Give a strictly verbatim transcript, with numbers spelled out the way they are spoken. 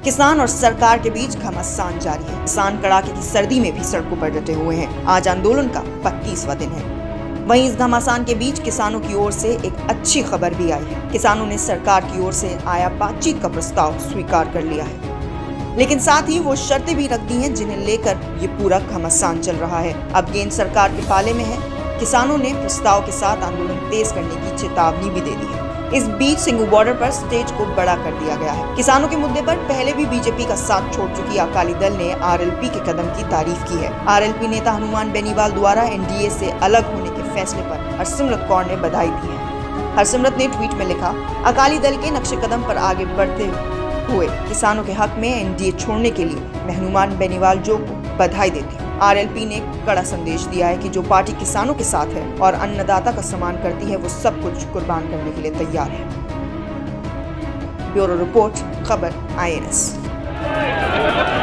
किसान और सरकार के बीच घमासान जारी है। किसान कड़ाके की सर्दी में भी सड़कों पर डटे हुए हैं। आज आंदोलन का बत्तीसवां दिन है। वहीं इस घमासान के बीच किसानों की ओर से एक अच्छी खबर भी आई है। किसानों ने सरकार की ओर से आया बातचीत का प्रस्ताव स्वीकार कर लिया है, लेकिन साथ ही वो शर्तें भी रख दी हैं जिन्हें लेकर ये पूरा घमासान चल रहा है। अब गेंद सरकार के पाले में है। किसानों ने प्रस्ताव के साथ आंदोलन तेज करने की चेतावनी भी दे दी है। इस बीच सिंगू बॉर्डर पर स्टेज को बड़ा कर दिया गया है। किसानों के मुद्दे पर पहले भी बीजेपी का साथ छोड़ चुकी अकाली दल ने आरएलपी के कदम की तारीफ की है। आरएलपी नेता हनुमान बेनीवाल द्वारा एनडीए से अलग होने के फैसले पर हरसिमरत कौर ने बधाई दी है। हरसिमरत ने ट्वीट में लिखा, अकाली दल के नक्शे कदम पर आगे बढ़ते हुए किसानों के हक में एनडीए छोड़ने के लिए मैं हनुमान बेनीवाल जो को बधाई देती हूँ। आरएलपी ने कड़ा संदेश दिया है कि जो पार्टी किसानों के साथ है और अन्नदाता का सम्मान करती है, वो सब कुछ कुर्बान करने के लिए तैयार है। ब्यूरो रिपोर्ट, खबर आई एन एस।